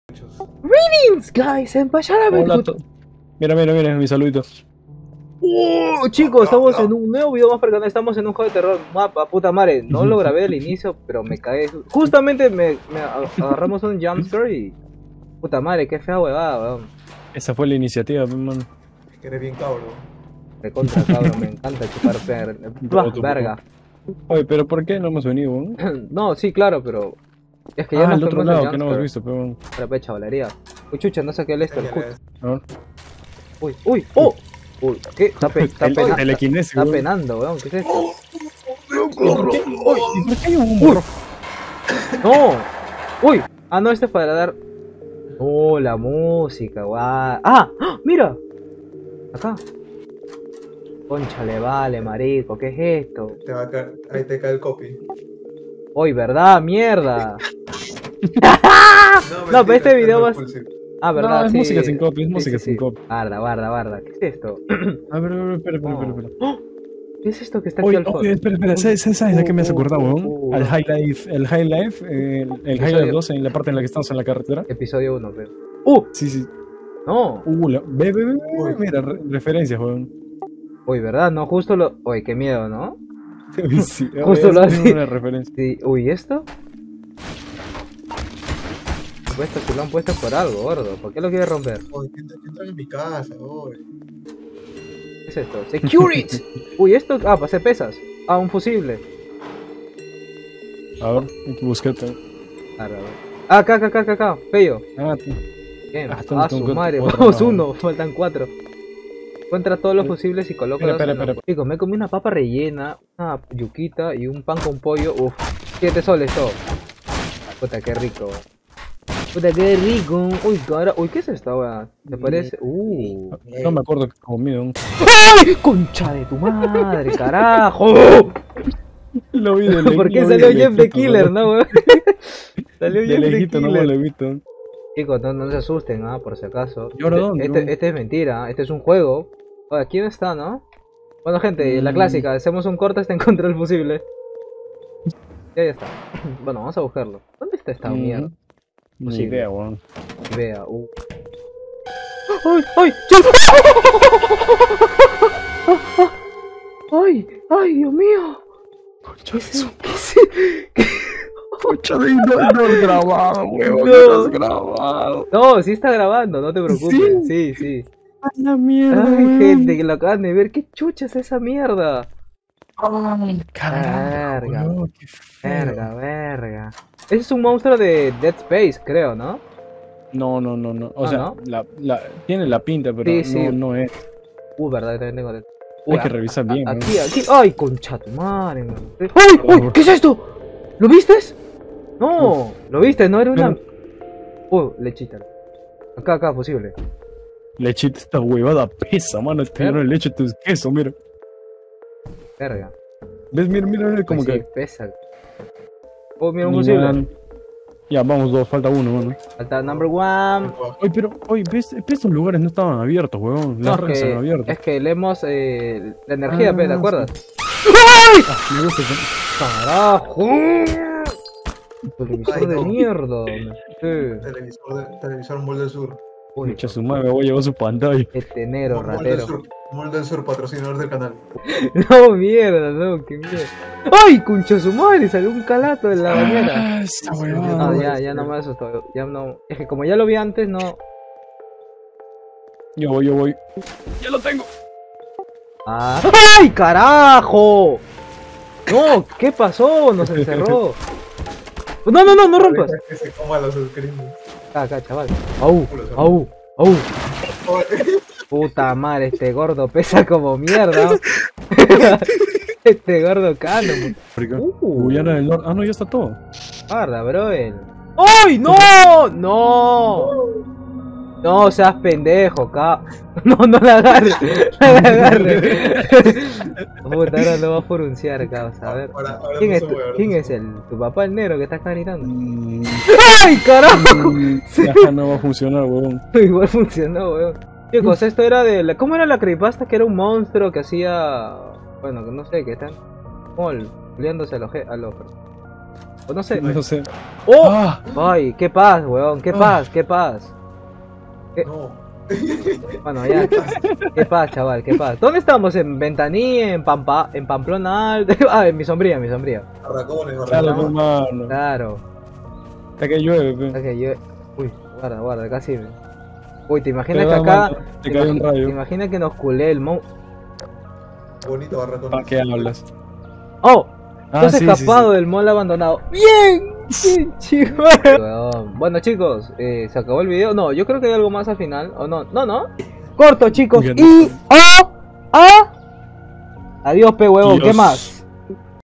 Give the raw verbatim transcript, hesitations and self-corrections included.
Greetings, guys, and Hola, mira, mira, mira, mi saludito. Uh, chicos, estamos en un nuevo video más para el canal. Estamos en un juego de terror, mapa, puta madre. No lo grabé al inicio, pero me cagué. Justamente me, me agarramos un jumpscare y... Puta madre, qué fea huevada, weón. Esa fue la iniciativa, man. Es que eres bien cabrón. De contra, cabrón, me encanta chupar per... Bah, verga. Oye, pero ¿por qué no hemos venido, weón? No, sí, claro, pero... Es que ya ah, nos el otro fuimos lado, que no hemos visto, pero... Para pecha, valería. Uy, chucha, no saqué el esto, el cut. ¿No? Uy, uy, oh. Uy, ¿qué? Está, pe está, el, pena el está penando, weón, ¿qué es esto? ¿Y por qué, uy, ¿y por qué hay un burro? ¡No! ¡Uy! Ah, no, este es para dar... Oh, la música, guau. ¡Ah! ¡Mira! Acá. Conchale, vale, marico, ¿qué es esto? Te va a caer, ahí te cae el copy. ¡Uy, verdad, mierda! No, no, pero este video va a... Ah, verdad, no, es sí. música sin copy, es sí, música sí, sin sí. copy. Guarda, guarda, guarda, ¿qué es esto? A ver, a ver, espera, espera, Oh. espera, espera. ¿Qué es esto que está aquí Oye, al fondo? oye, espera, espera, ¿sabes, sabes a qué me has acordado, weón? Uh, Al no. High Life, el High Life, eh, el, el High Life dos en la parte en la que estamos en la carretera. Episodio uno, pero... ¡Uh! Sí, sí. ¡No! Uh, la... ve, ve, ve, ve, Uy. mira, re referencias, weón. Uy, ¿verdad? No, justo lo... Uy, qué miedo, ¿no? Uy, sí, Justo oye, lo es hace. una referencia. Sí. Uy, ¿esto? Puesto, si lo han puesto por algo, gordo. ¿Por qué lo quieres romper? Oye, que entran- que entran en mi casa, oye. ¿Qué es esto? ¡Security! Uy, esto... Ah, para hacer pesas. Ah, un fusible. A ver, hay que buscarte. Ah, a ver. Ah, acá, acá, acá, acá, acá. Pello. Ah, tú. Bien. Ah, Ah, estamos su con madre. cuatro, Vamos no. uno. Faltan cuatro. Encuentra todos los fusibles y colócalos. Espera, en espera, los- Chicos, me comí una papa rellena, una yuquita y un pan con pollo. Uf. Siete soles todo. Puta, qué rico. Puta, qué rico. Uy, cara. Uy, ¿qué es esta, weón? ¿Te parece? Uh. No me acuerdo que comí un... ¡Ay! ¡Concha de tu madre, carajo! Lo vi de ¿Por qué salió Jeff the Killer, no, weón? Salió De Jeff the lejito, no me lo Killer. he visto. Chicos, no, no se asusten, ah, por si acaso. ¿Y ahora Este, dónde, este, weón? este es mentira, este es un juego. Oye, ¿quién está, no? Bueno, gente, la Mm. clásica, hacemos un corte hasta encontrar el fusible. Ya, ya está. Bueno, vamos a buscarlo. ¿Dónde está esta mierda? Ni Posible. idea, weón. Vea, uh. ¡Ay! ¡Ay! ¡Ay! ¡Ay, Dios mío! Concha de su... ¿Qué es- qué- Concha de... No, no has grabado, weón. No. No has grabado. No, sí está grabando, no te preocupes. Sí, sí. A la mierda, Ay, weón. gente, que lo acaban de ver. ¿Qué chucha es esa mierda? Ay, carajo, Verga. weón, qué feo. Verga, verga. Ese es un monstruo de Dead Space, creo, ¿no? No, no, no, no. O Ah, sea, ¿no? La, la, tiene la pinta, pero Sí, no, sí. no es. Uh, verdad, también tengo Dead Hay Uy, que a- revisar a- bien, weón. Aquí, aquí. ¡Ay, concha tu madre, man! ¡Ay, ay! ¿Qué es esto? ¿Lo vistes? No, ¿lo viste? No era una... Uh, lechita. Acá, acá, posible. Lechita, esta huevada pesa, mano. Te dieron leche tu queso, mira. Verga. ¿Ves? Mira, mira, mira, como Pues sí, que. pesa. Oh, mira un Ni fusible. nada. Ya, vamos dos, falta uno, mano. Falta number one. Oye, pero, oye, ¿ves? Estos lugares no estaban abiertos, weón. No, Las es redes estaban que, abiertas. es que leemos eh, la energía, Ah, pe, ¿te acuerdas? Ah, me gusta eso. ¡Carajo! Televisor Ay, de no. mierda. Sí. Televisor, de, televisor Mall del Sur. Uy, Mucha su madre, me voy a llevar su pantalla. este negro Mall del ratero. Sur, Mall del Sur, patrocinador del canal. No, mierda, no, qué mierda. ¡Ay, concha su madre! Salió un calato en la bañera. Ah, esa No, huevada. ya, ya no me asustó. Ya no. Es que como ya lo vi antes, no. Yo voy, yo voy. Ya lo tengo. Ah. ¡Ay, carajo! No, ¿qué pasó? Nos encerró. No, no, no, no rompas. Deja que se coma los screens. Acá, acá, chaval. Au, au, au. Oye, Puta madre, este gordo pesa como mierda. Este gordo cano. Uh, Guyana del Norte. Ah, no, ya está todo. guarda, bro. el- ¡Ay, no! ¡No! No seas pendejo, ca. No, no la agarres. No la agarres. Puta, ahora lo va a pronunciar, cabrón. A ver. ahora- ahora ¿Quién no es, se tu, mueve, ahora ¿quién no es se el, tu papá el negro que está acá gritando? Mm, ¡Ay, carajo! ya no va a funcionar, weón. Igual funcionó, weón. Chicos, esto era de la... ¿Cómo era la creepypasta? Que era un monstruo que hacía... Bueno, que no sé, que están... Como peleándose a los... je- a los... O no sé. No sé. ¡Oh! Ah, Ay, qué paz, weón, qué paz, qué paz. No. Bueno, ya. Qué paz, chaval, qué paz. ¿Dónde estamos? ¿En Ventaní? ¿En Pampa? ¿En Pamplona Alta? Ah, en mi sombría, en mi sombría. Barracones, claro, barracones. hermano. Claro. Hasta que llueve, pe. Ok, yo... Uy, guarda, guarda, casi me... Uy, ¿te imaginas que Cuidado, acá... mano, te cae un imagi- rayo. ¿Te imaginas que nos culé el mon... Bonito barracones. ¿Para qué hablas? ¡Oh! Ah, Tú has sí, sí, escapado sí. del mall abandonado. ¡Bien! ¡Bien, chico! Weón. Bueno, chicos, eh, ¿se acabó el video? No, yo creo que hay algo más al final. ¿O no? No, no. Corto, chicos. Ya no Y... sé. ¡Oh! ¡Ah! Adiós, pe huevón. ¿Qué Dios. más?